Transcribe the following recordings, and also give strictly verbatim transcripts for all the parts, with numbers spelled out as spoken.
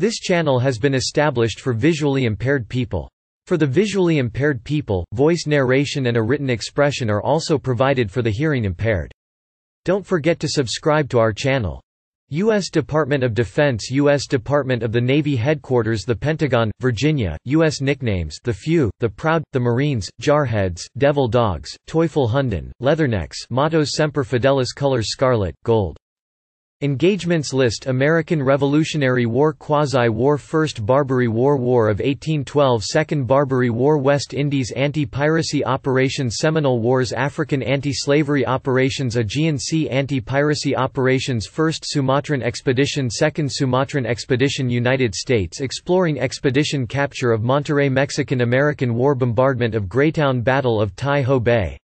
This channel has been established for visually impaired people. For the visually impaired people, voice narration and a written expression are also provided for the hearing impaired. Don't forget to subscribe to our channel. U S Department of Defense, U S Department of the Navy Headquarters, the Pentagon, Virginia. U S nicknames: The Few, The Proud, The Marines, Jarheads, Devil Dogs, Teufel Hunden, Leathernecks. Mottos: Semper Fidelis. Colors: scarlet, gold. Engagements list: American Revolutionary War, Quasi-War, First Barbary War, War of eighteen twelve, Second Barbary War, West Indies Anti-Piracy Operations, Seminole Wars, African Anti-Slavery Operations, Aegean Sea Anti-Piracy Operations, First Sumatran Expedition, Second Sumatran Expedition, United States Exploring Expedition, Capture of Monterrey, Mexican-American War, Bombardment of Greytown, Battle of Tai-Ho Bay.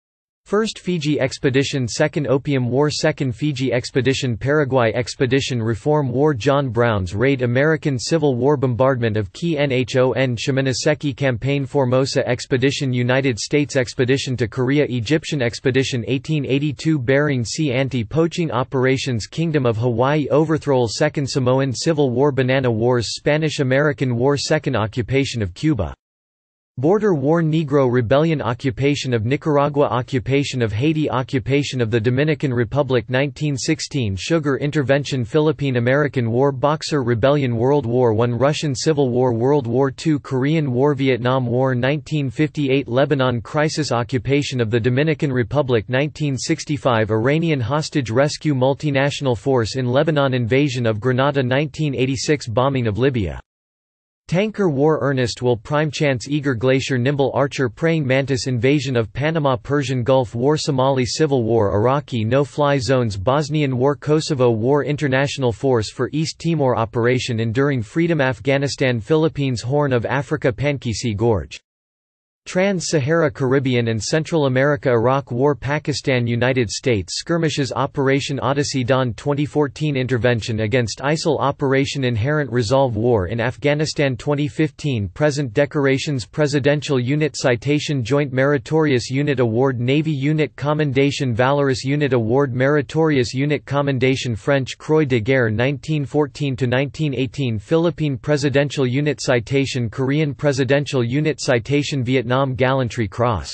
First Fiji Expedition, Second Opium War, Second Fiji Expedition, Paraguay Expedition, Reform War, John Brown's Raid, American Civil War, Bombardment of Key Nhon, Shimonoseki Campaign, Formosa Expedition, United States Expedition to Korea, Egyptian Expedition, eighteen eighty-two, Bering Sea Anti-Poaching Operations, Kingdom of Hawaii Overthrow, Second Samoan Civil War, Banana Wars, Spanish-American War, Second Occupation of Cuba. Border War, Negro Rebellion, Occupation of Nicaragua, Occupation of Haiti, Occupation of the Dominican Republic, nineteen sixteen, Sugar Intervention, Philippine-American War, Boxer Rebellion, World War One, Russian Civil War, World War Two, Korean War, Vietnam War, nineteen fifty-eight, Lebanon Crisis, Occupation of the Dominican Republic, nineteen sixty-five, Iranian Hostage Rescue, Multinational Force in Lebanon, Invasion of Grenada, nineteen eighty-six, Bombing of Libya. Tanker War, Ernest Will, Prime Chance, Eager Glacier, Nimble Archer, Praying Mantis, Invasion of Panama, Persian Gulf War, Somali Civil War, Iraqi No-Fly Zones, Bosnian War, Kosovo War, International Force for East Timor, Operation Enduring Freedom, Afghanistan, Philippines, Horn of Africa, Pankisi Gorge. Trans-Sahara Caribbean and Central America, Iraq War, Pakistan, United States Skirmishes, Operation Odyssey, Dawn, twenty fourteen, Intervention against ISIL, Operation Inherent Resolve, War in Afghanistan, twenty fifteen, Present Decorations, Presidential Unit Citation, Joint Meritorious Unit Award, Navy Unit Commendation, Valorous Unit Award, Meritorious Unit Commendation, French Croix de Guerre, nineteen fourteen to nineteen eighteen, Philippine Presidential Unit Citation, Korean Presidential Unit Citation, Vietnam Gallantry Cross.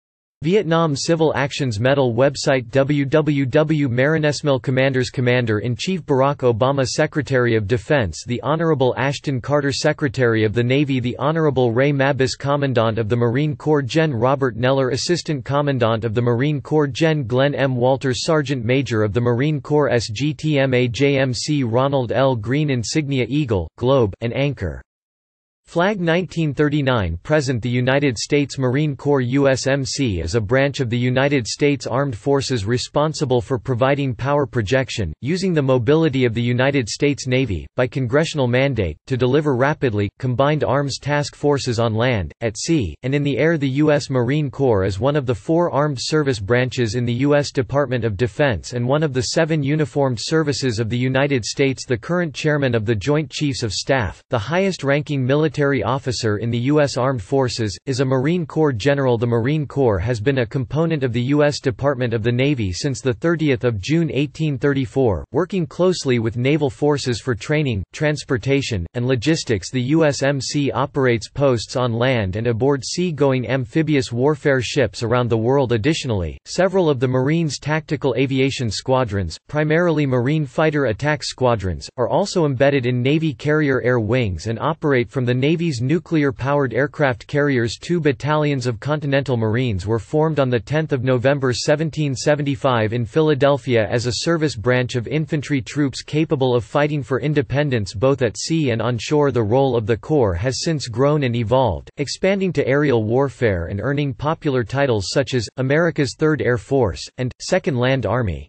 Vietnam Civil Actions Medal. Website w w w dot marinesmil Commanders, Commander-in-Chief Barack Obama, Secretary of Defense the Honorable Ashton Carter, Secretary of the Navy the Honorable Ray Mabus, Commandant of the Marine Corps Gen Robert Neller, Assistant Commandant of the Marine Corps Gen Glenn M. Walters, Sergeant Major of the Marine Corps S G T M A J M C Ronald L. Green, Insignia Eagle, Globe, and Anchor. Flag nineteen thirty-nine Present. The United States Marine Corps U S M C is a branch of the United States Armed Forces responsible for providing power projection, using the mobility of the United States Navy, by congressional mandate, to deliver rapidly, combined arms task forces on land, at sea, and in the air. The U S Marine Corps is one of the four armed service branches in the U S Department of Defense and one of the seven uniformed services of the United States. The current chairman of the Joint Chiefs of Staff, the highest-ranking military officer in the U S Armed Forces, is a Marine Corps general. The Marine Corps has been a component of the U S Department of the Navy since the thirtieth of June eighteen thirty-four, working closely with naval forces for training, transportation, and logistics. The U S M C operates posts on land and aboard sea-going amphibious warfare ships around the world. Additionally, several of the Marines' tactical aviation squadrons, primarily Marine Fighter Attack Squadrons, are also embedded in Navy Carrier Air Wings and operate from the Navy's nuclear-powered aircraft carriers. Two battalions of Continental Marines were formed on the tenth of November seventeen seventy-five in Philadelphia as a service branch of infantry troops capable of fighting for independence both at sea and on shore. The role of the Corps has since grown and evolved, expanding to aerial warfare and earning popular titles such as America's Third Air Force and Second Land Army.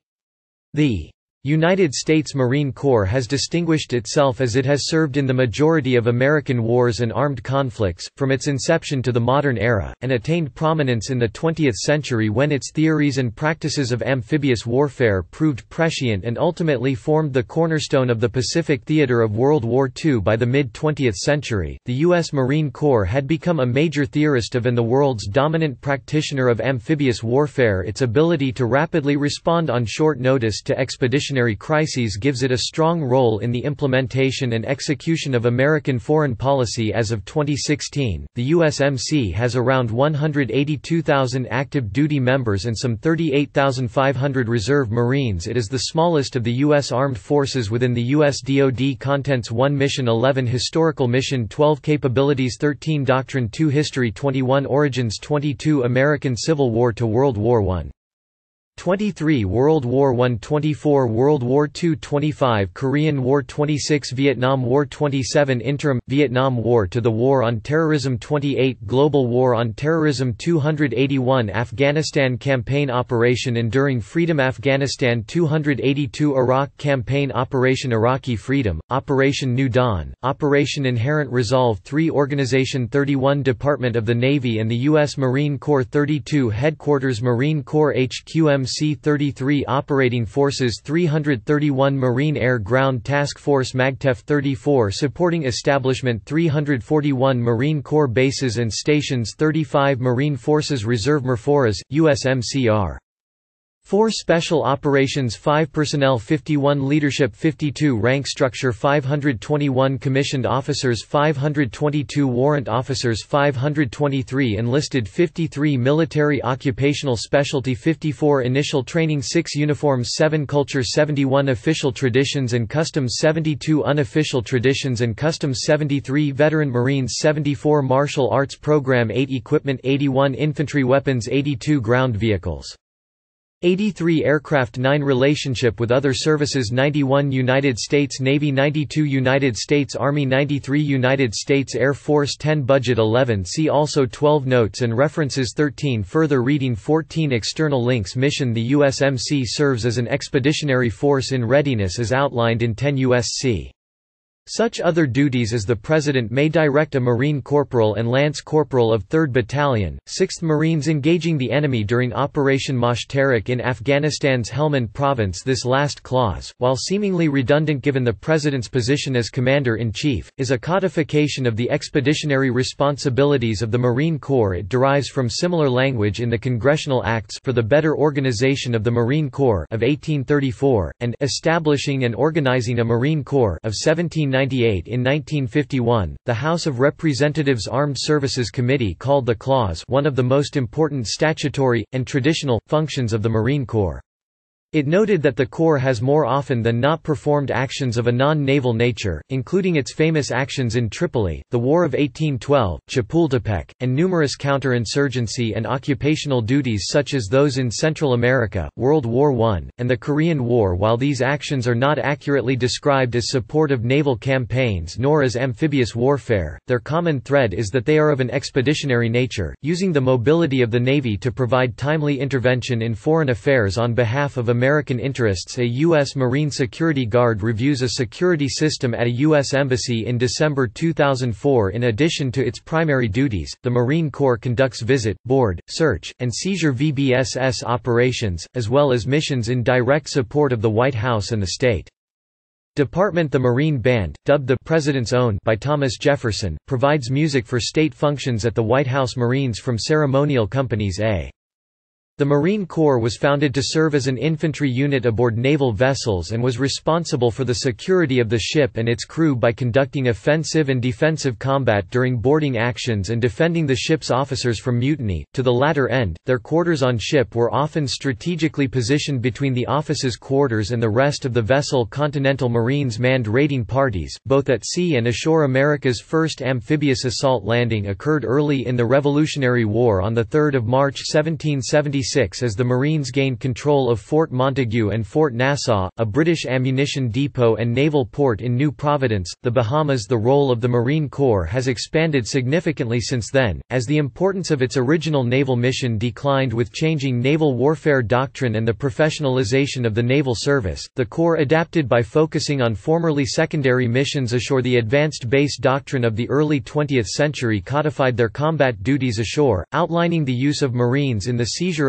The United States Marine Corps has distinguished itself as it has served in the majority of American wars and armed conflicts, from its inception to the modern era, and attained prominence in the twentieth century when its theories and practices of amphibious warfare proved prescient and ultimately formed the cornerstone of the Pacific theater of World War Two. By the mid-twentieth century, the U S Marine Corps had become a major theorist of and the world's dominant practitioner of amphibious warfare. Its ability to rapidly respond on short notice to expeditionary expeditionary crises gives it a strong role in the implementation and execution of American foreign policy. As of twenty sixteen, the U S M C has around one hundred eighty-two thousand active duty members and some thirty-eight thousand five hundred reserve Marines. It is the smallest of the U S Armed Forces within the U S D O D. Contents: one Mission, eleven Historical Mission, twelve Capabilities, thirteen Doctrine, two History, twenty-one Origins, twenty-two American Civil War to World War One, twenty-three World War One, twenty-four World War Two, twenty-five Korean War, twenty-six Vietnam War, twenty-seven Interim Vietnam War to the War on Terrorism, twenty-eight Global War on Terrorism, two hundred eighty-one Afghanistan Campaign Operation Enduring Freedom, Afghanistan, two hundred eighty-two Iraq Campaign Operation Iraqi Freedom, Operation New Dawn, Operation Inherent Resolve, three Organization, thirty-one Department of the Navy and the U S Marine Corps, thirty-two Headquarters Marine Corps H Q M C, thirty-three Operating Forces, three hundred thirty-one Marine Air Ground Task Force MAGTF, thirty-four Supporting Establishment, three hundred forty-one Marine Corps Bases and Stations, thirty-five Marine Forces Reserve MRFORAS, U S M C R four Special Operations, five Personnel, fifty-one Leadership, fifty-two Rank Structure, five hundred twenty-one Commissioned Officers, five hundred twenty-two Warrant Officers, five hundred twenty-three Enlisted, fifty-three Military Occupational Specialty, fifty-four Initial Training, six Uniforms, seven Culture, seventy-one Official Traditions and Customs, seventy-two Unofficial Traditions and Customs, seventy-three Veteran Marines, seventy-four Martial Arts Program, eight Equipment, eighty-one Infantry Weapons, eighty-two Ground Vehicles, eighty-three Aircraft, nine Relationship with other services, ninety-one United States Navy, ninety-two United States Army, ninety-three United States Air Force, ten Budget, eleven See also twelve Notes and References, thirteen Further reading, fourteen External links. Mission: the U S M C serves as an expeditionary force in readiness as outlined in ten U S C Such other duties as the President may direct a Marine Corporal and Lance Corporal of third Battalion, sixth Marines engaging the enemy during Operation Moshtarak in Afghanistan's Helmand Province. This last clause, while seemingly redundant given the President's position as Commander-in-Chief, is a codification of the expeditionary responsibilities of the Marine Corps. It derives from similar language in the Congressional Acts for the Better Organization of the Marine Corps of eighteen thirty-four, and Establishing and Organizing a Marine Corps of seventeen ninety-eight. In nineteen fifty-one, the House of Representatives Armed Services Committee called the clause one of the most important statutory, and traditional, functions of the Marine Corps. It noted that the Corps has more often than not performed actions of a non-naval nature, including its famous actions in Tripoli, the War of eighteen twelve, Chapultepec, and numerous counter-insurgency and occupational duties such as those in Central America, World War One, and the Korean War. While these actions are not accurately described as support of naval campaigns nor as amphibious warfare, their common thread is that they are of an expeditionary nature, using the mobility of the Navy to provide timely intervention in foreign affairs on behalf of American interests. A U S Marine Security Guard reviews a security system at a U S embassy in December two thousand four. In addition to its primary duties, the Marine Corps conducts visit, board, search, and seizure V B S S operations, as well as missions in direct support of the White House and the state Department. The Marine Band, dubbed the President's Own by Thomas Jefferson, provides music for state functions at the White House. Marines from ceremonial companies. A The Marine Corps was founded to serve as an infantry unit aboard naval vessels and was responsible for the security of the ship and its crew by conducting offensive and defensive combat during boarding actions and defending the ship's officers from mutiny. To the latter end, their quarters on ship were often strategically positioned between the officers' quarters and the rest of the vessel. Continental Marines manned raiding parties, both at sea and ashore. America's first amphibious assault landing occurred early in the Revolutionary War on the third of March seventeen seventy-six as the Marines gained control of Fort Montague and Fort Nassau, a British ammunition depot and naval port in New Providence, the Bahamas. The role of the Marine Corps has expanded significantly since then, as the importance of its original naval mission declined with changing naval warfare doctrine and the professionalization of the naval service. The Corps adapted by focusing on formerly secondary missions ashore. The advanced base doctrine of the early twentieth century codified their combat duties ashore, outlining the use of Marines in the seizure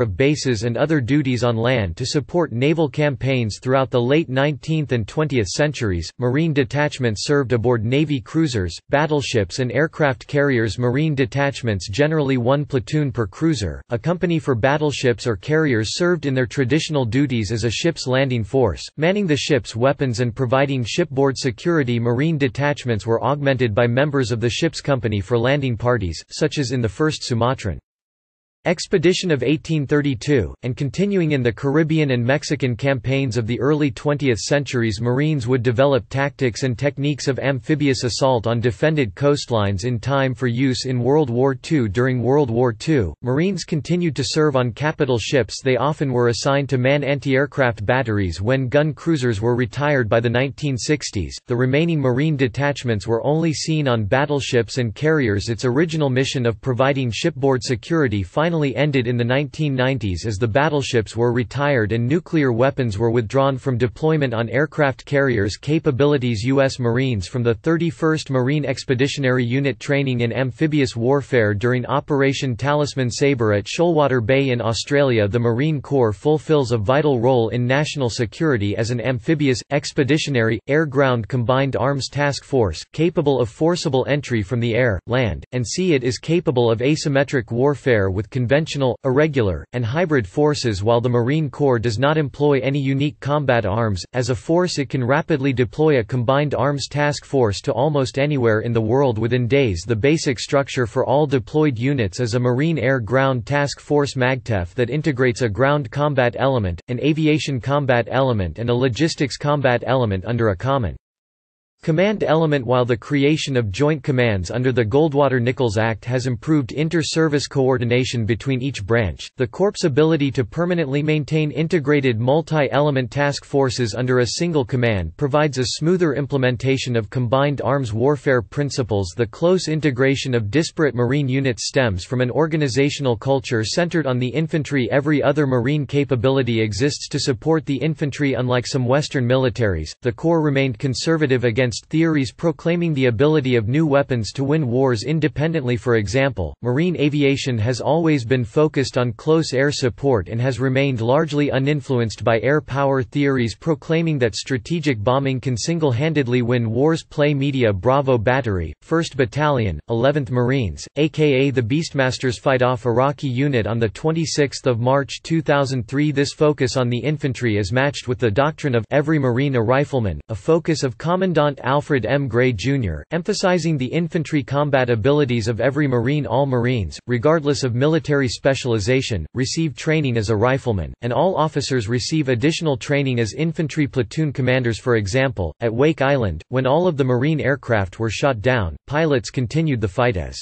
of bases and other duties on land to support naval campaigns throughout the late nineteenth and twentieth centuries. Marine detachments served aboard Navy cruisers, battleships, and aircraft carriers. Marine detachments, generally one platoon per cruiser, a company for battleships or carriers, served in their traditional duties as a ship's landing force, manning the ship's weapons and providing shipboard security. Marine detachments were augmented by members of the ship's company for landing parties, such as in the First Sumatran Expedition of eighteen thirty-two, and continuing in the Caribbean and Mexican campaigns of the early twentieth centuries. Marines would develop tactics and techniques of amphibious assault on defended coastlines in time for use in World War Two. During World War Two, Marines continued to serve on capital ships. They often were assigned to man anti-aircraft batteries. When gun cruisers were retired by the nineteen sixties, the remaining Marine detachments were only seen on battleships and carriers. Its original mission of providing shipboard security finally ended in the nineteen nineties as the battleships were retired and nuclear weapons were withdrawn from deployment on aircraft carriers. Capabilities: U S Marines from the thirty-first Marine Expeditionary Unit training in amphibious warfare during Operation Talisman Sabre at Shoalwater Bay in Australia. The Marine Corps fulfills a vital role in national security as an amphibious, expeditionary, air-ground combined arms task force, capable of forcible entry from the air, land, and sea. It is capable of asymmetric warfare with conventional, irregular, and hybrid forces. While the Marine Corps does not employ any unique combat arms, as a force it can rapidly deploy a combined arms task force to almost anywhere in the world within days. The basic structure for all deployed units is a Marine Air-Ground Task Force MAGTF that integrates a ground combat element, an aviation combat element, and a logistics combat element under a common command element. While the creation of joint commands under the Goldwater-Nichols Act has improved inter-service coordination between each branch, the Corps' ability to permanently maintain integrated multi-element task forces under a single command provides a smoother implementation of combined arms warfare principles. The close integration of disparate Marine units stems from an organizational culture centered on the infantry. Every other Marine capability exists to support the infantry. Unlike some Western militaries, the Corps remained conservative against theories proclaiming the ability of new weapons to win wars independently. For example, Marine aviation has always been focused on close air support and has remained largely uninfluenced by air power theories proclaiming that strategic bombing can single-handedly win wars. Play Media Bravo Battery, first Battalion, eleventh Marines, aka the Beastmasters, fight off Iraqi unit on the twenty-sixth of March two thousand three. This focus on the infantry is matched with the doctrine of every Marine a rifleman, a focus of Commandant Alfred M. Gray Junior, emphasizing the infantry combat abilities of every Marine. All Marines, regardless of military specialization, receive training as a rifleman, and all officers receive additional training as infantry platoon commanders. For example, at Wake Island, when all of the Marine aircraft were shot down, pilots continued the fight as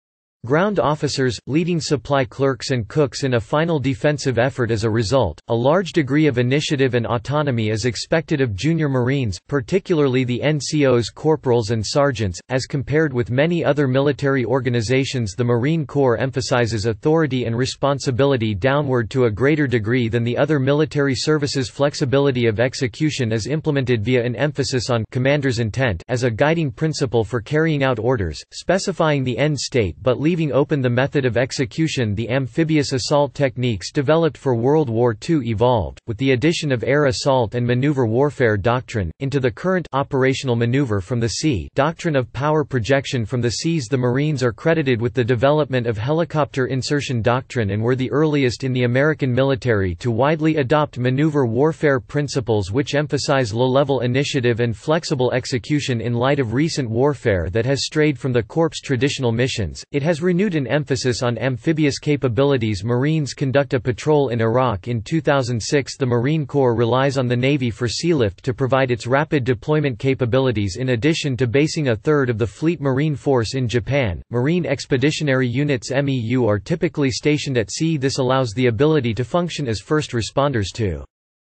ground officers, leading supply clerks and cooks in a final defensive effort. As a result, a large degree of initiative and autonomy is expected of junior Marines, particularly the N C Os, corporals and sergeants. As compared with many other military organizations, the Marine Corps emphasizes authority and responsibility downward to a greater degree than the other military services. Flexibility of execution is implemented via an emphasis on commander's intent as a guiding principle for carrying out orders, specifying the end state but leaving open the method of execution. The amphibious assault techniques developed for World War Two evolved, with the addition of air assault and maneuver warfare doctrine, into the current operational maneuver from the sea doctrine of power projection from the seas. The Marines are credited with the development of helicopter insertion doctrine and were the earliest in the American military to widely adopt maneuver warfare principles, which emphasize low-level initiative and flexible execution. In light of recent warfare that has strayed from the Corps' traditional missions, it has renewed an emphasis on amphibious capabilities. Marines conduct a patrol in Iraq in two thousand six. The Marine Corps relies on the Navy for sealift to provide its rapid deployment capabilities. In addition to basing a third of the Fleet Marine Force in Japan, Marine Expeditionary Units (M E U) are typically stationed at sea. This allows the ability to function as first responders to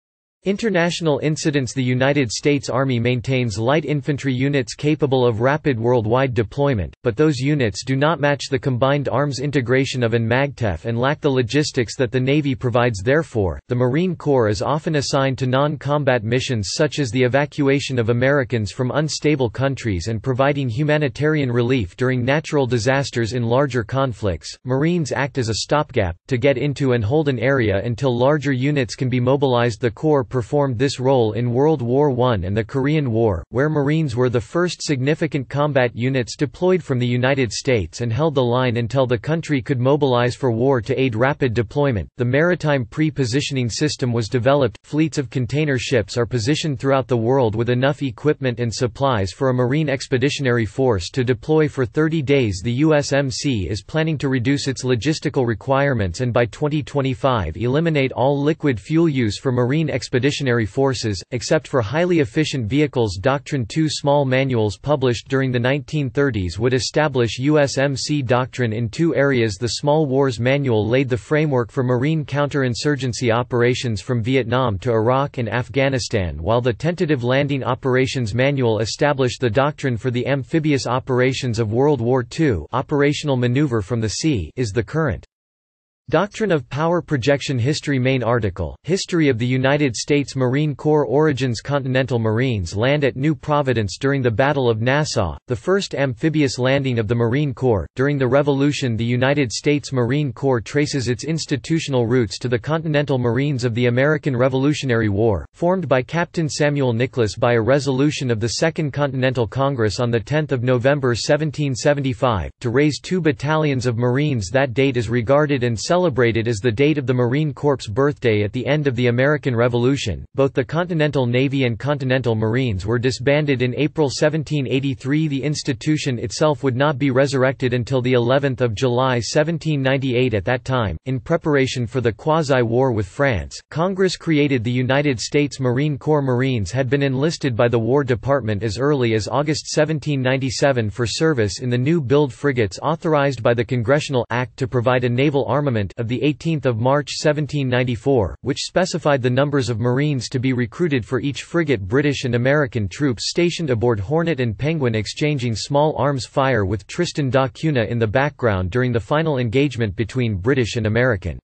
International incidents. The United States Army maintains light infantry units capable of rapid worldwide deployment, but those units do not match the combined arms integration of an MAGTF and lack the logistics that the Navy provides. Therefore, the Marine Corps is often assigned to non-combat missions such as the evacuation of Americans from unstable countries and providing humanitarian relief during natural disasters. In larger conflicts, Marines act as a stopgap, to get into and hold an area until larger units can be mobilized. The Corps performed this role in World War One and the Korean War, where Marines were the first significant combat units deployed from the United States and held the line until the country could mobilize for war to aid rapid deployment. The maritime pre-positioning system was developed. Fleets of container ships are positioned throughout the world with enough equipment and supplies for a Marine Expeditionary Force to deploy for thirty days. The U S M C is planning to reduce its logistical requirements and by twenty twenty-five eliminate all liquid fuel use for Marine Expeditionary Forces, except for highly efficient vehicles. Doctrine two small manuals published during the nineteen thirties would establish U S M C doctrine in two areas. The Small Wars Manual laid the framework for Marine counterinsurgency operations from Vietnam to Iraq and Afghanistan, while the Tentative Landing Operations Manual established the doctrine for the amphibious operations of World War Two. Operational maneuver from the sea is the current Doctrine of Power Projection. History. Main article, History of the United States Marine Corps. Origins. Continental Marines land at New Providence during the Battle of Nassau, the first amphibious landing of the Marine Corps. During the Revolution, the United States Marine Corps traces its institutional roots to the Continental Marines of the American Revolutionary War, formed by Captain Samuel Nicholas by a resolution of the Second Continental Congress on the tenth of November seventeen seventy-five, to raise two battalions of Marines. That date is regarded and celebrated as the date of the Marine Corps' birthday. At the end of the American Revolution, both the Continental Navy and Continental Marines were disbanded in April seventeen eighty-three. The institution itself would not be resurrected until the eleventh of July seventeen ninety-eight. At that time, in preparation for the quasi-war with France, Congress created the United States Marine Corps. Marines had been enlisted by the War Department as early as August seventeen ninety-seven for service in the new build frigates authorized by the Congressional Act to provide a naval armament of the eighteenth of March seventeen ninety-four, which specified the numbers of Marines to be recruited for each frigate. British and American troops stationed aboard Hornet and Penguin exchanging small arms fire with Tristan da Cunha in the background during the final engagement between British and American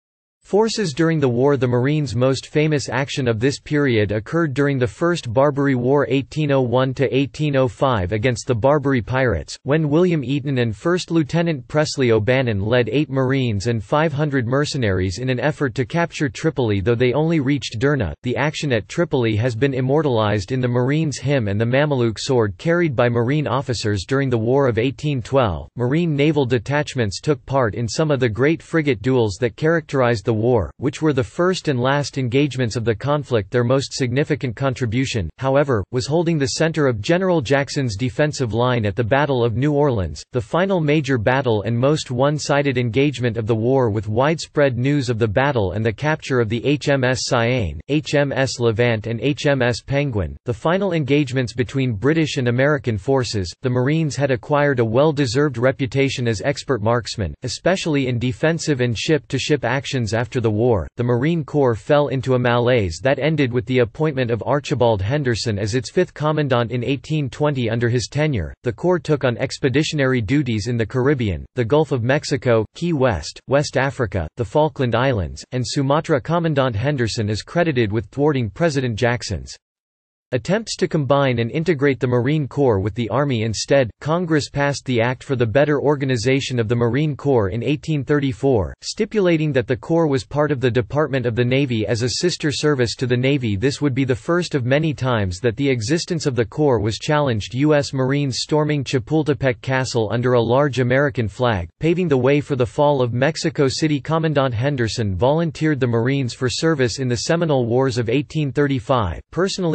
forces during the war. The Marines' most famous action of this period occurred during the First Barbary War eighteen oh one to eighteen oh five against the Barbary pirates, when William Eaton and First Lieutenant Presley O'Bannon led eight Marines and five hundred mercenaries in an effort to capture Tripoli. Though they only reached Derna, the action at Tripoli has been immortalized in the Marines' hymn and the Mameluke sword carried by Marine officers during the War of eighteen twelve. Marine naval detachments took part in some of the great frigate duels that characterized the war, which were the first and last engagements of the conflict. Their most significant contribution, however, was holding the center of General Jackson's defensive line at the Battle of New Orleans, the final major battle and most one-sided engagement of the war, with widespread news of the battle and the capture of the H M S Cyane, H M S Levant and H M S Penguin. The final engagements between British and American forces, the Marines had acquired a well-deserved reputation as expert marksmen, especially in defensive and ship-to-ship actions. After the war, the Marine Corps fell into a malaise that ended with the appointment of Archibald Henderson as its fifth commandant in eighteen twenty. Under his tenure, the Corps took on expeditionary duties in the Caribbean, the Gulf of Mexico, Key West, West Africa, the Falkland Islands, and Sumatra. Commandant Henderson is credited with thwarting President Jackson's attempts to combine and integrate the Marine Corps with the Army. Instead, Congress passed the Act for the Better Organization of the Marine Corps in eighteen thirty-four, stipulating that the Corps was part of the Department of the Navy as a sister service to the Navy. This would be the first of many times that the existence of the Corps was challenged. U S Marines storming Chapultepec Castle under a large American flag, paving the way for the fall of Mexico City. Commandant Henderson volunteered the Marines for service in the Seminole Wars of eighteen thirty-five, personally leading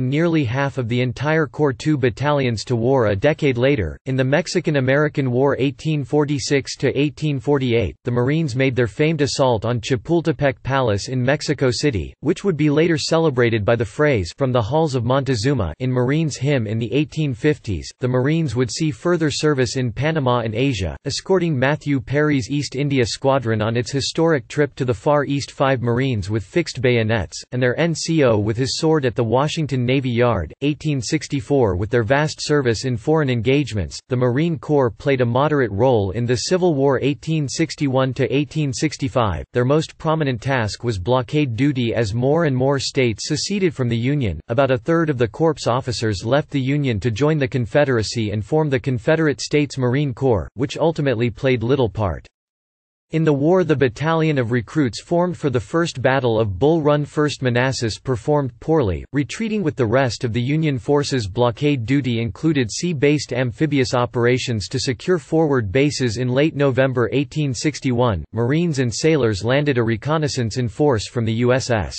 nearly half of the entire Corps two battalions to war a decade later. In the Mexican-American War eighteen forty-six to eighteen forty-eight, the Marines made their famed assault on Chapultepec Palace in Mexico City, which would be later celebrated by the phrase "from the halls of Montezuma" in Marines' hymn. In the eighteen fifties, the Marines would see further service in Panama and Asia, escorting Matthew Perry's East India Squadron on its historic trip to the Far East. Five Marines with fixed bayonets, and their N C O with his sword at the Washington Navy Yard. eighteen sixty-four With their vast service in foreign engagements, the Marine Corps played a moderate role in the Civil War eighteen sixty-one to eighteen sixty-five. Their most prominent task was blockade duty as more and more states seceded from the Union. About a third of the Corps officers left the Union to join the Confederacy and form the Confederate States Marine Corps, which ultimately played little part. In the war, the battalion of recruits formed for the First Battle of Bull Run First Manassas performed poorly, retreating with the rest of the Union forces. Blockade duty included sea-based amphibious operations to secure forward bases. In late November eighteen sixty-one, Marines and sailors landed a reconnaissance in force from the U S S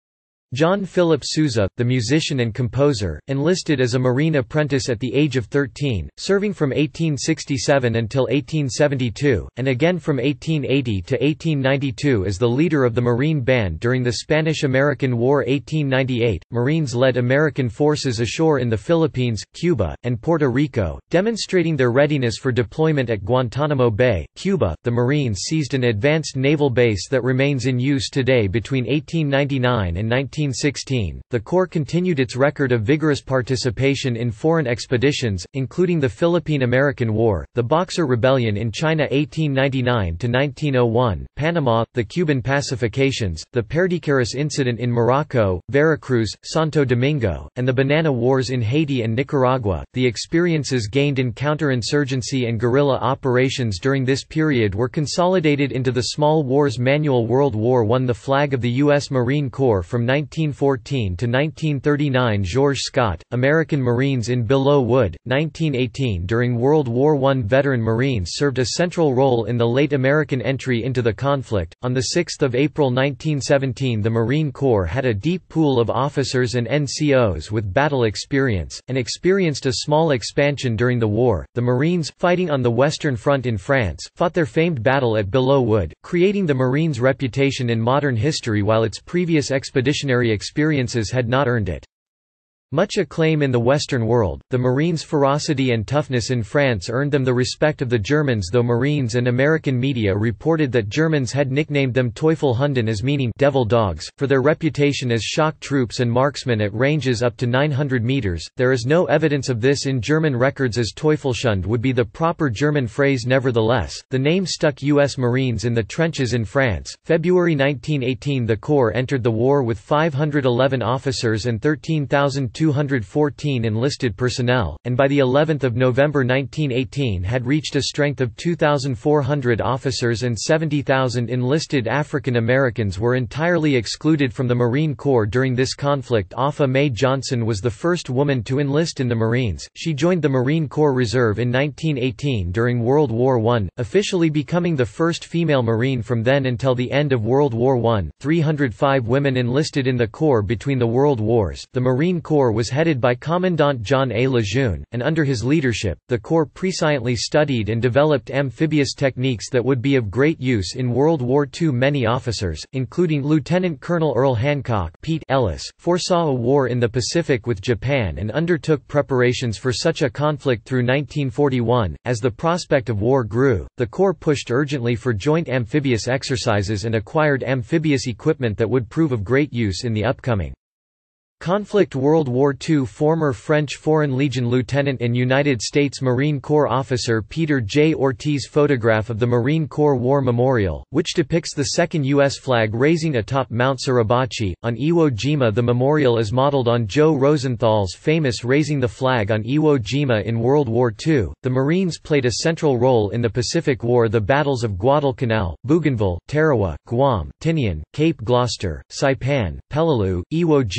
John Philip Sousa, the musician and composer, enlisted as a Marine apprentice at the age of thirteen, serving from eighteen sixty-seven until eighteen seventy-two, and again from eighteen eighty to eighteen ninety-two as the leader of the Marine Band during the Spanish–American War. eighteen ninety-eight, Marines led American forces ashore in the Philippines, Cuba, and Puerto Rico, demonstrating their readiness for deployment at Guantanamo Bay, Cuba. The Marines seized an advanced naval base that remains in use today. Between eighteen ninety-nine and nineteen sixteen, the Corps continued its record of vigorous participation in foreign expeditions, including the Philippine–American War, the Boxer Rebellion in China eighteen ninety-nine to nineteen oh one, Panama, the Cuban pacifications, the Perdicaris incident in Morocco, Veracruz, Santo Domingo, and the Banana Wars in Haiti and Nicaragua. The experiences gained in counterinsurgency and guerrilla operations during this period were consolidated into the Small Wars Manual. World War One. The flag of the U S Marine Corps from nineteen fourteen to nineteen thirty-nine. George Scott, American Marines in Belleau Wood, nineteen eighteen. During World War One, veteran Marines served a central role in the late American entry into the conflict. On the sixth of April nineteen seventeen, the Marine Corps had a deep pool of officers and N C Os with battle experience, and experienced a small expansion during the war. The Marines, fighting on the Western Front in France, fought their famed battle at Belleau Wood, creating the Marines' reputation in modern history while its previous expeditionary experiences had not earned it. Much acclaim in the Western world, the Marines' ferocity and toughness in France earned them the respect of the Germans, though Marines and American media reported that Germans had nicknamed them Teufelhunden, as meaning devil dogs, for their reputation as shock troops and marksmen at ranges up to nine hundred meters. There is no evidence of this in German records, as Teufelshund would be the proper German phrase. Nevertheless, the name stuck. U S Marines in the trenches in France. February nineteen eighteen, the Corps entered the war with five hundred eleven officers and thirteen thousand two hundred fourteen enlisted personnel, and by the eleventh of November nineteen eighteen had reached a strength of two thousand four hundred officers and seventy thousand enlisted. African Americans were entirely excluded from the Marine Corps during this conflict. Offa Mae Johnson was the first woman to enlist in the Marines. She joined the Marine Corps Reserve in nineteen eighteen during World War One, officially becoming the first female Marine from then until the end of World War One. three hundred five women enlisted in the Corps between the World Wars. The Marine Corps was headed by Commandant John A. Lejeune, and under his leadership, the Corps presciently studied and developed amphibious techniques that would be of great use in World War Two. Many officers, including Lieutenant Colonel Earl Hancock Pete Ellis, foresaw a war in the Pacific with Japan and undertook preparations for such a conflict through nineteen forty-one. As the prospect of war grew, the Corps pushed urgently for joint amphibious exercises and acquired amphibious equipment that would prove of great use in the upcoming conflict. World War Two. Former French Foreign Legion lieutenant and United States Marine Corps officer Peter J. Ortiz photograph of the Marine Corps War Memorial, which depicts the second U S flag raising atop Mount Suribachi, on Iwo Jima. The memorial is modeled on Joe Rosenthal's famous raising the flag on Iwo Jima in World War Two. The Marines played a central role in the Pacific War. The battles of Guadalcanal, Bougainville, Tarawa, Guam, Tinian, Cape Gloucester, Saipan, Peleliu, Iwo Jima, and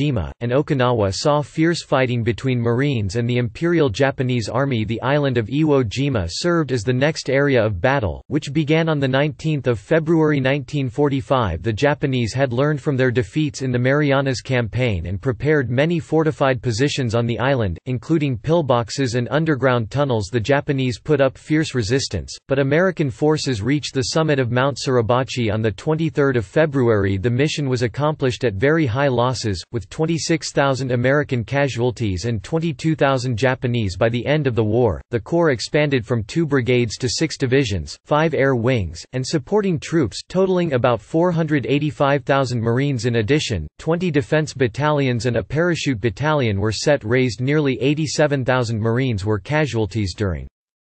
and Okinawa saw fierce fighting between Marines and the Imperial Japanese Army. The island of Iwo Jima served as the next area of battle, which began on the nineteenth of February nineteen forty-five. The Japanese had learned from their defeats in the Marianas Campaign and prepared many fortified positions on the island, including pillboxes and underground tunnels. The Japanese put up fierce resistance, but American forces reached the summit of Mount Suribachi on the twenty-third of February. The mission was accomplished at very high losses, with twenty-six thousand American casualties and twenty-two thousand Japanese by the end of the war. The Corps expanded from two brigades to six divisions, five air wings, and supporting troops totaling about four hundred eighty-five thousand Marines. In addition, twenty defense battalions and a parachute battalion were set. Raised nearly eighty-seven thousand Marines were casualties during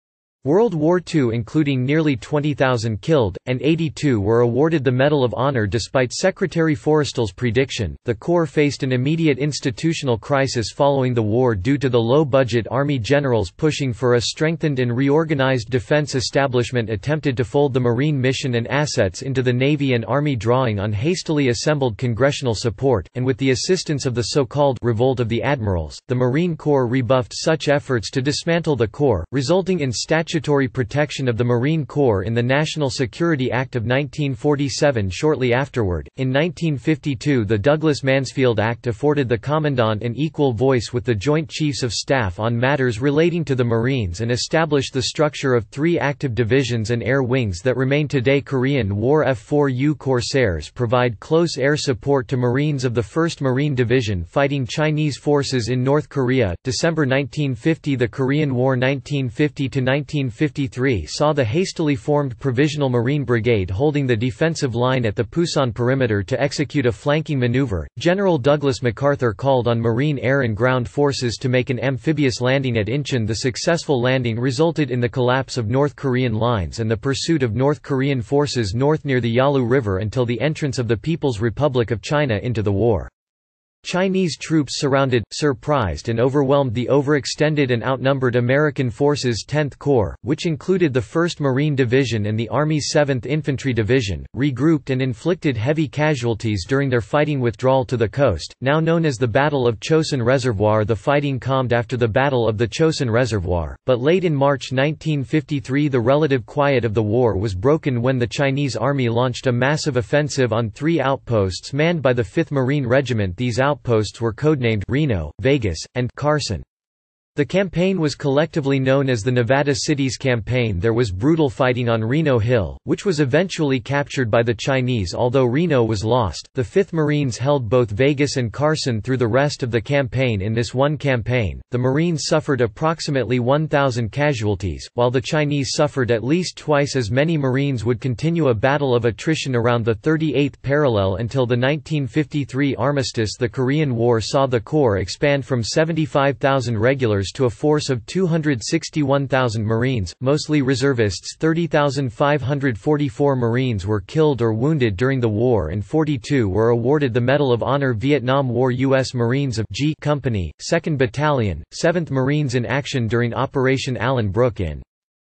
World War Two, including nearly twenty thousand killed, and eighty-two were awarded the Medal of Honor. Despite Secretary Forrestal's prediction, the Corps faced an immediate institutional crisis following the war due to the low-budget Army generals pushing for a strengthened and reorganized defense establishment attempted to fold the Marine mission and assets into the Navy and Army, drawing on hastily assembled congressional support, and with the assistance of the so-called Revolt of the Admirals, the Marine Corps rebuffed such efforts to dismantle the Corps, resulting in statutory Statutory protection of the Marine Corps in the National Security Act of nineteen forty-seven. Shortly afterward, in nineteen fifty-two, the Douglas-Mansfield Act afforded the Commandant an equal voice with the Joint Chiefs of Staff on matters relating to the Marines and established the structure of three active divisions and air wings that remain today. Korean War F four U Corsairs provide close air support to Marines of the first Marine Division fighting Chinese forces in North Korea. December nineteen fifty. The Korean War nineteen fifty to nineteen fifty-three saw the hastily formed Provisional Marine Brigade holding the defensive line at the Pusan perimeter to execute a flanking maneuver. General Douglas MacArthur called on Marine air and ground forces to make an amphibious landing at Incheon. The successful landing resulted in the collapse of North Korean lines and the pursuit of North Korean forces north near the Yalu River until the entrance of the People's Republic of China into the war. Chinese troops surrounded, surprised and overwhelmed the overextended and outnumbered American forces tenth Corps, which included the first Marine Division and the Army's seventh Infantry Division, regrouped and inflicted heavy casualties during their fighting withdrawal to the coast, now known as the Battle of Chosin Reservoir. The fighting calmed after the Battle of the Chosin Reservoir, but late in March nineteen fifty-three the relative quiet of the war was broken when the Chinese Army launched a massive offensive on three outposts manned by the fifth Marine Regiment. These outposts Outposts were codenamed Reno, Vegas, and Carson. The campaign was collectively known as the Nevada Cities Campaign. There was brutal fighting on Reno Hill, which was eventually captured by the Chinese. Although Reno was lost, the fifth Marines held both Vegas and Carson through the rest of the campaign. In this one campaign, the Marines suffered approximately one thousand casualties, while the Chinese suffered at least twice as many. Marines would continue a battle of attrition around the thirty-eighth parallel until the nineteen fifty-three armistice. The Korean War saw the Corps expand from seventy-five thousand regulars to a force of two hundred sixty-one thousand Marines, mostly reservists. thirty thousand five hundred forty-four Marines were killed or wounded during the war and forty-two were awarded the Medal of Honor. Vietnam War U S Marines of G Company, second Battalion, seventh Marines in action during Operation Allen Brook in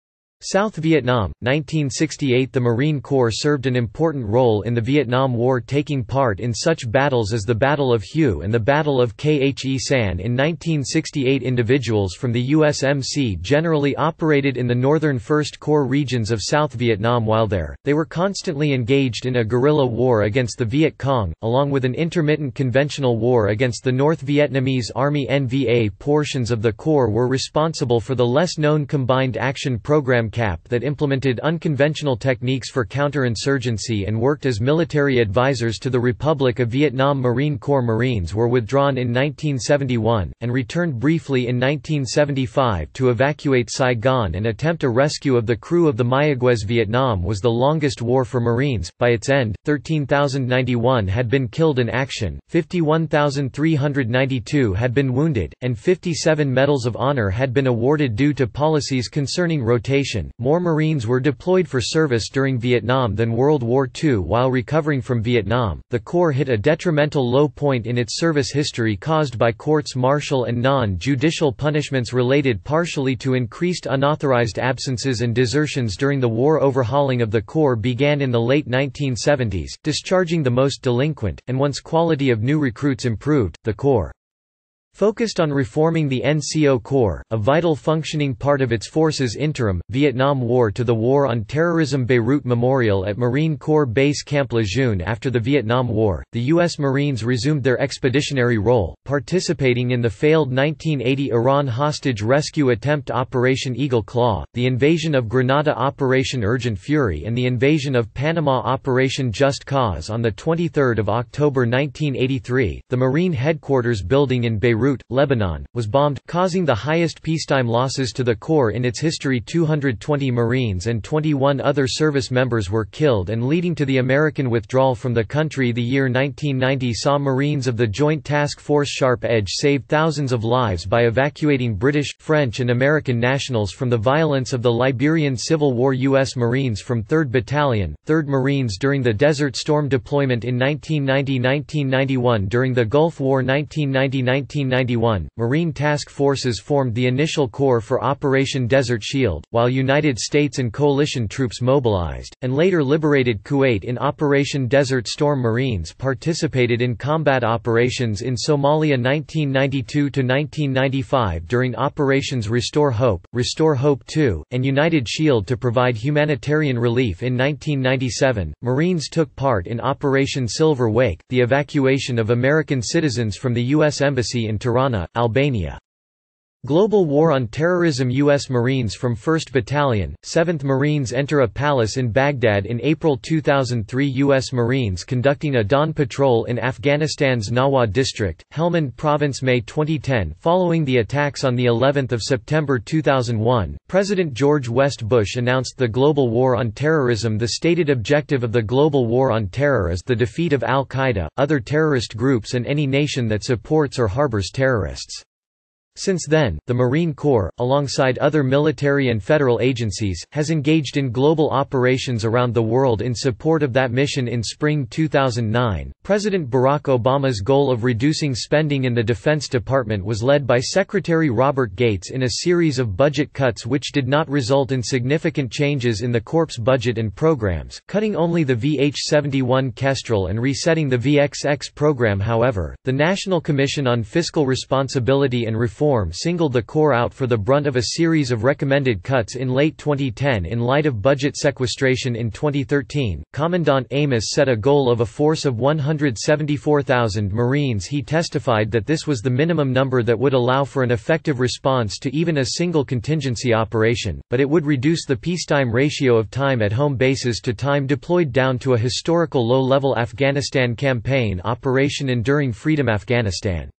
South Vietnam, nineteen sixty-eight. The Marine Corps served an important role in the Vietnam War, taking part in such battles as the Battle of Hue and the Battle of Khe Sanh. In nineteen sixty-eight, individuals from the U S M C generally operated in the northern First Corps regions of South Vietnam. While there, they were constantly engaged in a guerrilla war against the Viet Cong, along with an intermittent conventional war against the North Vietnamese Army. N V A portions of the Corps were responsible for the less-known Combined Action Program C A P that implemented unconventional techniques for counterinsurgency and worked as military advisors to the Republic of Vietnam. Marine Corps Marines were withdrawn in nineteen seventy-one, and returned briefly in nineteen seventy-five to evacuate Saigon and attempt a rescue of the crew of the Mayaguez. Vietnam was the longest war for Marines. By its end, thirteen thousand ninety-one had been killed in action, fifty-one thousand three hundred ninety-two had been wounded, and fifty-seven Medals of Honor had been awarded due to policies concerning rotation. More Marines were deployed for service during Vietnam than World War Two. While recovering from Vietnam, the Corps hit a detrimental low point in its service history caused by courts-martial and non-judicial punishments related partially to increased unauthorized absences and desertions during the war. Overhauling of the Corps began in the late nineteen seventies, discharging the most delinquent, and once quality of new recruits improved, the Corps focused on reforming the N C O Corps, a vital functioning part of its forces interim, Vietnam War to the War on Terrorism. Beirut Memorial at Marine Corps Base Camp Lejeune. After the Vietnam War, the U S Marines resumed their expeditionary role, participating in the failed nineteen eighty Iran hostage rescue attempt Operation Eagle Claw, the invasion of Grenada Operation Urgent Fury and the invasion of Panama Operation Just Cause. On the twenty-third of October nineteen eighty-three, the Marine Headquarters building in Beirut, Lebanon, was bombed, causing the highest peacetime losses to the Corps in its history. two hundred twenty Marines and twenty-one other service members were killed and leading to the American withdrawal from the country. The year nineteen ninety saw Marines of the Joint Task Force Sharp Edge save thousands of lives by evacuating British, French and American nationals from the violence of the Liberian Civil War. U S Marines from third Battalion, third Marines during the Desert Storm deployment in nineteen ninety to nineteen ninety-one. During the Gulf War nineteen ninety to nineteen ninety-one, Marine Task Forces formed the initial corps for Operation Desert Shield, while United States and coalition troops mobilized, and later liberated Kuwait in Operation Desert Storm. Marines participated in combat operations in Somalia nineteen ninety-two to nineteen ninety-five during Operations Restore Hope, Restore Hope two, and United Shield to provide humanitarian relief. In nineteen ninety-seven, Marines took part in Operation Silver Wake, the evacuation of American citizens from the U S Embassy in Tirana, Albania. Global War on Terrorism. U S Marines from first Battalion, seventh Marines enter a palace in Baghdad in April two thousand three. U S Marines conducting a dawn patrol in Afghanistan's Nawaz district, Helmand Province. May twenty ten. Following the attacks on the eleventh of September two thousand one, President George West Bush announced the Global War on Terrorism. The stated objective of the Global War on Terror is the defeat of al-Qaeda, other terrorist groups and any nation that supports or harbors terrorists. Since then, the Marine Corps, alongside other military and federal agencies, has engaged in global operations around the world in support of that mission. In spring two thousand nine, President Barack Obama's goal of reducing spending in the Defense Department was led by Secretary Robert Gates in a series of budget cuts which did not result in significant changes in the Corps' budget and programs, cutting only the V H seventy-one Kestrel and resetting the V X X program. However, the National Commission on Fiscal Responsibility and Reform singled the Corps out for the brunt of a series of recommended cuts in late twenty ten. In light of budget sequestration in twenty thirteen, Commandant Amos set a goal of a force of one hundred seventy-four thousand Marines. He testified that this was the minimum number that would allow for an effective response to even a single contingency operation, but it would reduce the peacetime ratio of time at home bases to time deployed down to a historical low-level. Afghanistan campaign Operation Enduring Freedom. Afghanistan.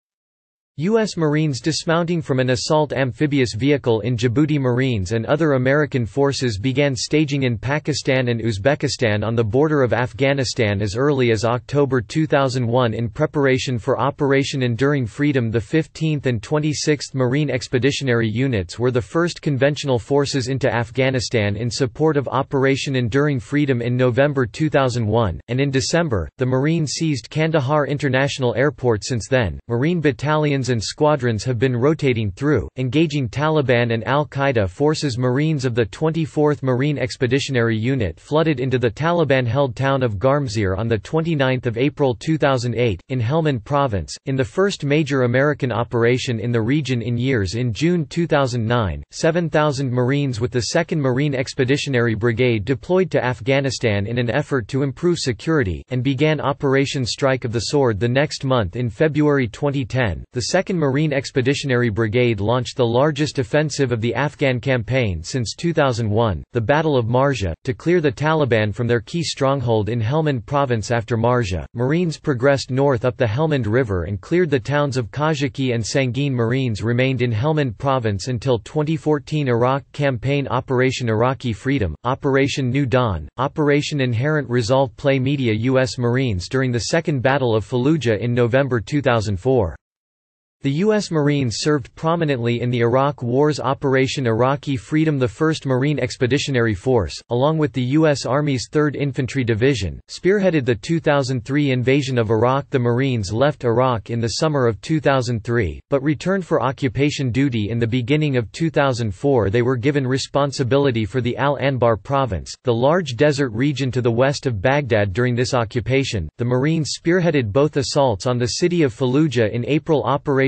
U S Marines dismounting from an assault amphibious vehicle in Djibouti. Marines and other American forces began staging in Pakistan and Uzbekistan on the border of Afghanistan as early as October two thousand one in preparation for Operation Enduring Freedom. The fifteenth and twenty-sixth Marine Expeditionary Units were the first conventional forces into Afghanistan in support of Operation Enduring Freedom in November two thousand one, and in December, the Marines seized Kandahar International Airport. Since then, Marine battalions and squadrons have been rotating through, engaging Taliban and al-Qaeda forces. Marines of the twenty-fourth Marine Expeditionary Unit flooded into the Taliban-held town of Garmsir on the twenty-ninth of April two thousand eight, in Helmand Province, in the first major American operation in the region in years. In June two thousand nine, seven thousand Marines with the second Marine Expeditionary Brigade deployed to Afghanistan in an effort to improve security, and began Operation Strike of the Sword the next month. In February twenty ten, the second Marine Expeditionary Brigade launched the largest offensive of the Afghan campaign since two thousand one, the Battle of Marja, to clear the Taliban from their key stronghold in Helmand Province. After Marja, Marines progressed north up the Helmand River and cleared the towns of Kajiki and Sangin. Marines remained in Helmand Province until twenty fourteen Iraq campaign Operation Iraqi Freedom, Operation New Dawn, Operation Inherent Resolve. Play Media. U S Marines during the Second Battle of Fallujah in November two thousand four. The U S Marines served prominently in the Iraq War's Operation Iraqi Freedom. The first Marine Expeditionary Force, along with the U S Army's third Infantry Division, spearheaded the two thousand three invasion of Iraq. The Marines left Iraq in the summer of two thousand three, but returned for occupation duty in the beginning of two thousand four. They were given responsibility for the Al-Anbar province, the large desert region to the west of Baghdad. During this occupation, the Marines spearheaded both assaults on the city of Fallujah in April. Operation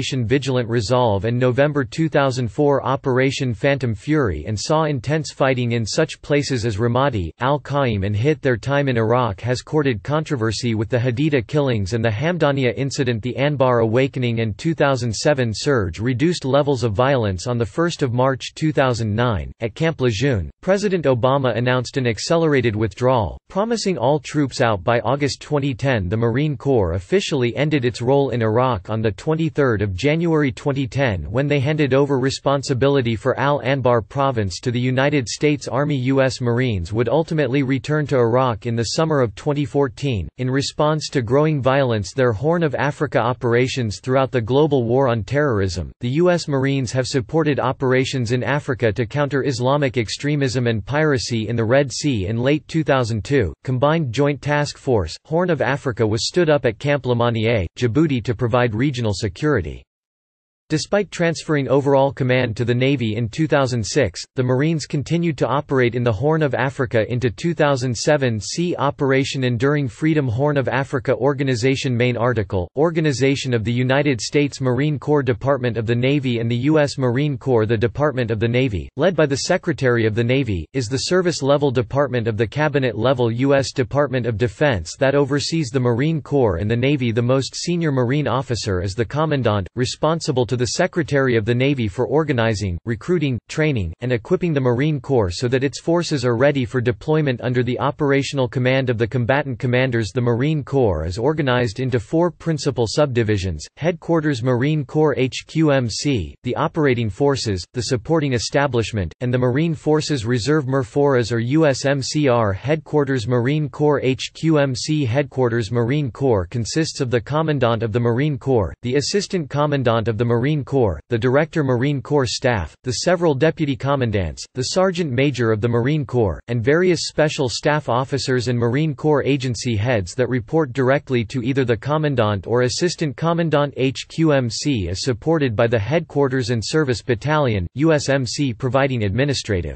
Operation Vigilant Resolve and November two thousand four Operation Phantom Fury, and saw intense fighting in such places as Ramadi, Al-Qaim, and Hit. Their time in Iraq has courted controversy with the Haditha killings and the Hamdaniya incident. The Anbar Awakening and two thousand seven surge reduced levels of violence. On the first of March two thousand nine, at Camp Lejeune, President Obama announced an accelerated withdrawal, promising all troops out by August twenty ten. The Marine Corps officially ended its role in Iraq on the twenty-third of January twenty ten when they handed over responsibility for Al-Anbar province to the United States Army. U S Marines would ultimately return to Iraq in the summer of twenty fourteen. In response to growing violence, their Horn of Africa operations throughout the global war on terrorism, the U S Marines have supported operations in Africa to counter Islamic extremism and piracy in the Red Sea. In late two thousand two, Combined Joint Task Force, Horn of Africa was stood up at Camp Lamanier, Djibouti to provide regional security. Despite transferring overall command to the Navy in two thousand six, the Marines continued to operate in the Horn of Africa into two thousand seven. See Operation Enduring Freedom. Horn of Africa Organization. Main article, Organization of the United States Marine Corps. Department of the Navy and the U S Marine Corps. The Department of the Navy, led by the Secretary of the Navy, is the service-level department of the cabinet-level U S Department of Defense that oversees the Marine Corps and the Navy. The most senior Marine officer is the Commandant, responsible to the Secretary of the Navy for organizing, recruiting, training, and equipping the Marine Corps so that its forces are ready for deployment under the operational command of the combatant commanders. The Marine Corps is organized into four principal subdivisions: Headquarters Marine Corps H Q M C, the Operating Forces, the Supporting Establishment, and the Marine Forces Reserve. MERFORAS or U S M C R. Headquarters Marine Corps H Q M C. Headquarters Marine Corps consists of the Commandant of the Marine Corps, the Assistant Commandant of the Marine Corps, the Director Marine Corps Staff, the several Deputy Commandants, the Sergeant Major of the Marine Corps, and various Special Staff Officers and Marine Corps agency heads that report directly to either the Commandant or Assistant Commandant. H Q M C is supported by the Headquarters and Service Battalion, U S M C providing administrative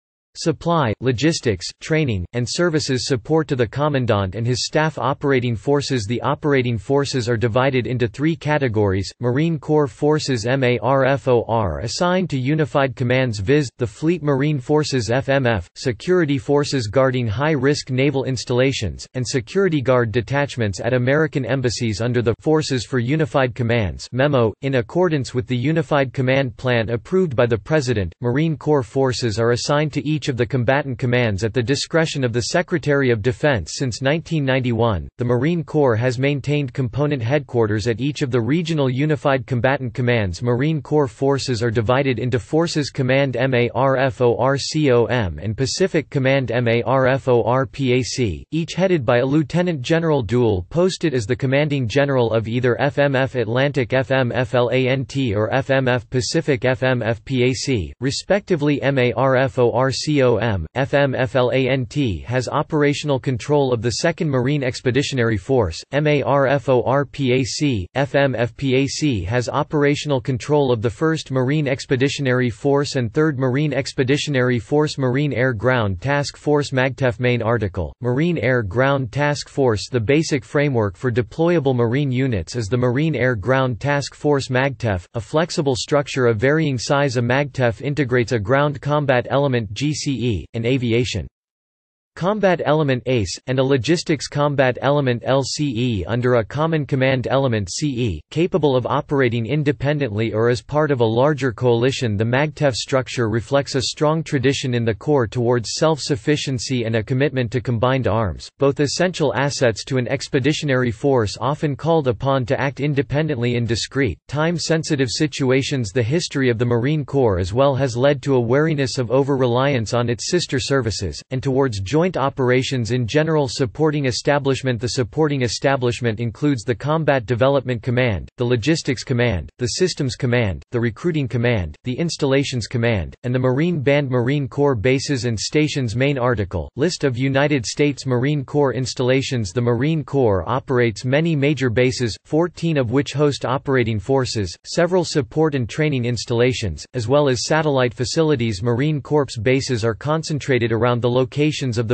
supply, logistics, training, and services support to the Commandant and his staff. Operating Forces. The operating forces are divided into three categories: Marine Corps Forces MARFOR assigned to unified commands viz., the Fleet Marine Forces F M F, Security Forces guarding high-risk naval installations, and Security Guard detachments at American embassies under the Forces for Unified Commands memo. In accordance with the Unified Command Plan approved by the President, Marine Corps forces are assigned to each of the combatant commands at the discretion of the Secretary of Defense. Since nineteen ninety-one, the Marine Corps has maintained component headquarters at each of the regional unified combatant commands. Marine Corps forces are divided into Forces Command MARFORCOM and Pacific Command MARFORPAC, each headed by a Lieutenant General dual posted as the commanding general of either F M F Atlantic F M F LANT or F M F Pacific F M F PAC, respectively. MARFORCOM F M F LANT has operational control of the second Marine Expeditionary Force. MARFORPAC, F M F PAC has operational control of the first Marine Expeditionary Force and third Marine Expeditionary Force. Marine Air Ground Task Force. MAGTF. Main article, Marine Air Ground Task Force. The basic framework for deployable Marine units is the Marine Air Ground Task Force. MAGTF, a flexible structure of varying size. A MAGTF integrates a ground combat element G C E, an aviation combat element A C E, and a logistics combat element L C E under a common command element C E, capable of operating independently or as part of a larger coalition. The MAGTF structure reflects a strong tradition in the Corps towards self-sufficiency and a commitment to combined arms, both essential assets to an expeditionary force often called upon to act independently in discrete, time-sensitive situations. The history of the Marine Corps as well has led to a wariness of over-reliance on its sister services, and towards joint operations in general. Supporting establishment. The supporting establishment includes the Combat Development Command, the Logistics Command, the Systems Command, the Recruiting Command, the Installations Command, and the Marine Band. Marine Corps bases and stations. Main article, List of United States Marine Corps installations. The Marine Corps operates many major bases, fourteen of which host operating forces, several support and training installations, as well as satellite facilities. Marine Corps bases are concentrated around the locations of the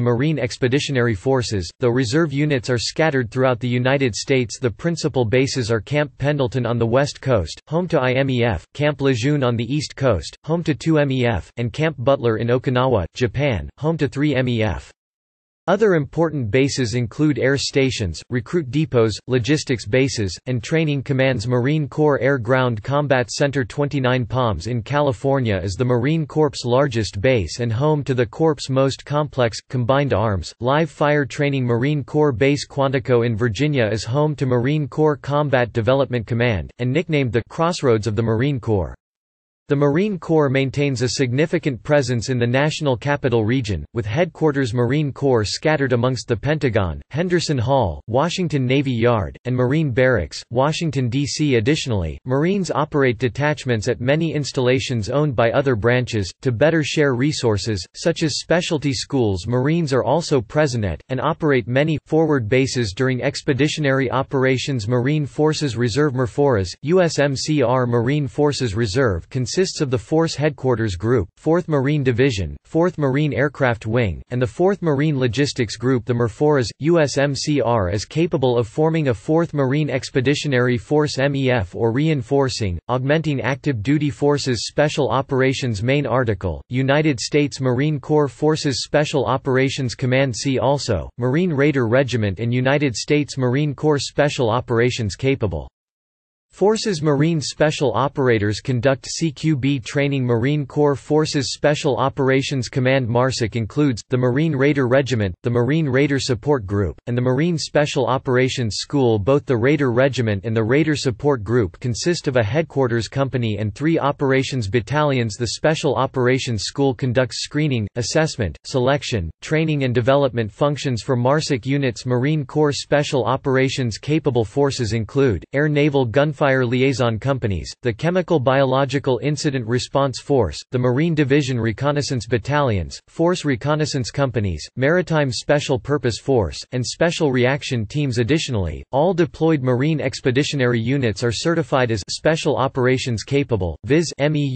Marine Expeditionary Forces, though reserve units are scattered throughout the United States. The principal bases are Camp Pendleton on the west coast, home to I M E F, Camp Lejeune on the east coast, home to two M E F, and Camp Butler in Okinawa, Japan, home to three M E F. Other important bases include air stations, recruit depots, logistics bases, and training commands. Marine Corps Air Ground Combat Center twenty-nine Palms in California is the Marine Corps' largest base and home to the Corps' most complex, combined arms, live fire training. Marine Corps Base Quantico in Virginia is home to Marine Corps Combat Development Command, and nicknamed the Crossroads of the Marine Corps. The Marine Corps maintains a significant presence in the National Capital Region, with headquarters Marine Corps scattered amongst the Pentagon, Henderson Hall, Washington Navy Yard, and Marine Barracks, Washington, D C Additionally, Marines operate detachments at many installations owned by other branches, to better share resources, such as specialty schools. Marines are also present at, and operate many, forward bases during expeditionary operations. Marine Forces Reserve MARFORES, U S M C R Marine Forces Reserve consists of the Force Headquarters Group, fourth Marine Division, fourth Marine Aircraft Wing, and the fourth Marine Logistics Group. The MARFORES, U S M C R is capable of forming a fourth Marine Expeditionary Force M E F or reinforcing, augmenting active duty forces. Special Operations Main article, United States Marine Corps Forces Special Operations Command. See also, Marine Raider Regiment and United States Marine Corps Special Operations Capable Forces. Marine Special Operators conduct C Q B training. Marine Corps Forces Special Operations Command. MARSOC includes, the Marine Raider Regiment, the Marine Raider Support Group, and the Marine Special Operations School. Both the Raider Regiment and the Raider Support Group consist of a headquarters company and three operations battalions. The Special Operations School conducts screening, assessment, selection, training and development functions for MARSOC units. Marine Corps Special Operations Capable Forces include, Air Naval Gunfire Liaison Companies, the Chemical Biological Incident Response Force, the Marine Division Reconnaissance Battalions, Force Reconnaissance Companies, Maritime Special Purpose Force, and Special Reaction Teams. Additionally, all deployed Marine Expeditionary Units are certified as Special Operations Capable, viz.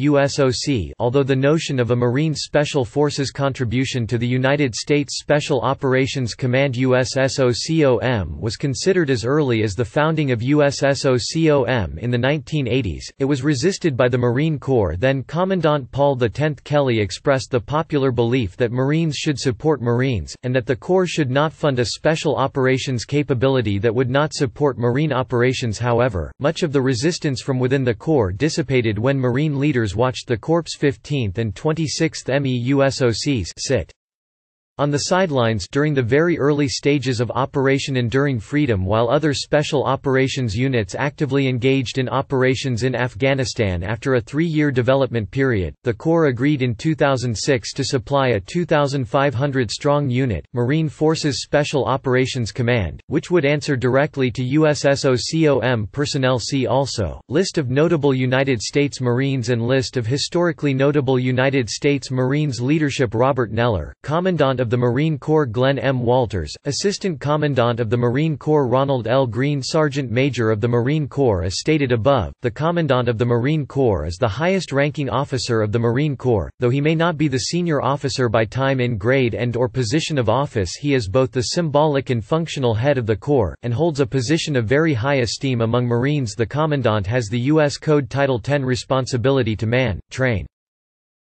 MEUSOC. Although the notion of a Marine Special Forces contribution to the United States Special Operations Command U S S O C O M was considered as early as the founding of U S S O C O M in the nineteen eighties, it was resisted by the Marine Corps. Then Commandant Paul the tenth Kelly expressed the popular belief that Marines should support Marines, and that the Corps should not fund a special operations capability that would not support Marine operations. However, much of the resistance from within the Corps dissipated when Marine leaders watched the Corps' fifteenth and twenty-sixth MEUSOCs sit on the sidelines during the very early stages of Operation Enduring Freedom, while other special operations units actively engaged in operations in Afghanistan. After a three-year development period, the Corps agreed in two thousand six to supply a two thousand five hundred strong unit, Marine Forces Special Operations Command, which would answer directly to U S S O C O M personnel. See also, List of notable United States Marines and List of historically notable United States Marines. Leadership. Robert Neller, Commandant of of the Marine Corps. Glenn M. Walters, Assistant Commandant of the Marine Corps. Ronald L. Green, Sergeant Major of the Marine Corps. As stated above, the Commandant of the Marine Corps is the highest-ranking officer of the Marine Corps, though he may not be the senior officer by time in grade and or position of office. He is both the symbolic and functional head of the Corps, and holds a position of very high esteem among Marines. The Commandant has the U S Code Title ten responsibility to man, train,